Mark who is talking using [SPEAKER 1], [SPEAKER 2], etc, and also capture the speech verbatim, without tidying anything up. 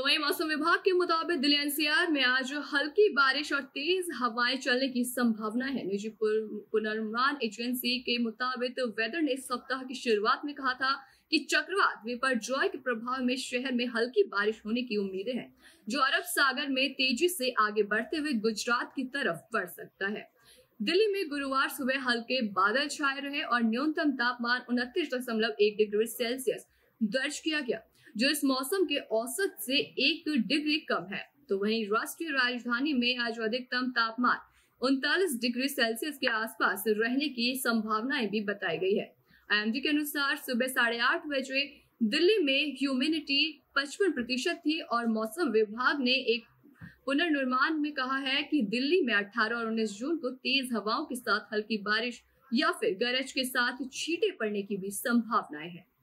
[SPEAKER 1] तो वहीं मौसम विभाग के मुताबिक दिल्ली एनसीआर में आज हल्की बारिश और तेज हवाएं चलने की संभावना है। निजी पुनर्नुमान एजेंसी के मुताबिक वेदर ने सप्ताह की शुरुआत में कहा था कि चक्रवात बिपरजॉय के प्रभाव में शहर में हल्की बारिश होने की उम्मीदें हैं, जो अरब सागर में तेजी से आगे बढ़ते हुए गुजरात की तरफ बढ़ सकता है। दिल्ली में गुरुवार सुबह हल्के बादल छाए रहे और न्यूनतम तापमान उनतीस दशमलव एक डिग्री सेल्सियस दर्ज किया गया, जो इस मौसम के औसत से एक डिग्री कम है। तो वहीं राष्ट्रीय राजधानी में आज अधिकतम तापमान उनतालीस डिग्री सेल्सियस के आसपास रहने की संभावनाएं भी बताई गई है। आईएमडी के अनुसार सुबह साढ़े आठ बजे दिल्ली में ह्यूमिडिटी पचपन प्रतिशत थी और मौसम विभाग ने एक पुनर्निर्माण में कहा है कि दिल्ली में अठारह और उन्नीस जून को तेज हवाओं के साथ हल्की बारिश या फिर गरज के साथ छींटे पड़ने की भी संभावनाएं हैं।